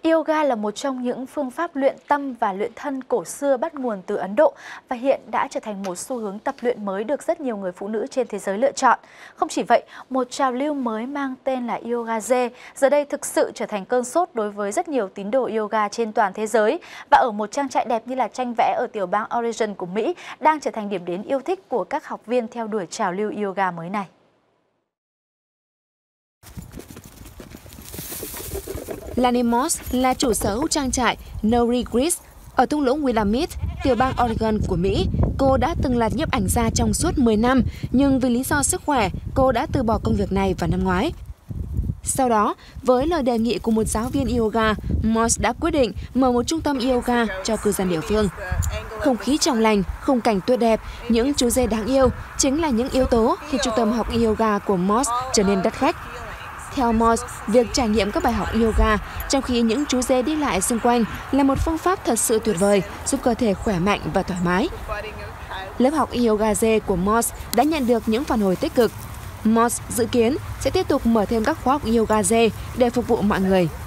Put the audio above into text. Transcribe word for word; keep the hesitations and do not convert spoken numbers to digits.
Yoga là một trong những phương pháp luyện tâm và luyện thân cổ xưa bắt nguồn từ Ấn Độ và hiện đã trở thành một xu hướng tập luyện mới được rất nhiều người phụ nữ trên thế giới lựa chọn. Không chỉ vậy, một trào lưu mới mang tên là Yoga Zen giờ đây thực sự trở thành cơn sốt đối với rất nhiều tín đồ yoga trên toàn thế giới, và ở một trang trại đẹp như là tranh vẽ ở tiểu bang Oregon của Mỹ đang trở thành điểm đến yêu thích của các học viên theo đuổi trào lưu yoga mới này. Lani Moss là chủ sở hữu trang trại No Regrets ở thung lũng Willamette, tiểu bang Oregon của Mỹ. Cô đã từng là nhiếp ảnh gia trong suốt mười năm, nhưng vì lý do sức khỏe, cô đã từ bỏ công việc này vào năm ngoái. Sau đó, với lời đề nghị của một giáo viên yoga, Moss đã quyết định mở một trung tâm yoga cho cư dân địa phương. Không khí trong lành, khung cảnh tuyệt đẹp, những chú dê đáng yêu chính là những yếu tố khiến trung tâm học yoga của Moss trở nên đắt khách. Theo Moss, việc trải nghiệm các bài học yoga trong khi những chú dê đi lại xung quanh là một phương pháp thật sự tuyệt vời, giúp cơ thể khỏe mạnh và thoải mái. Lớp học yoga dê của Moss đã nhận được những phản hồi tích cực. Moss dự kiến sẽ tiếp tục mở thêm các khóa học yoga dê để phục vụ mọi người.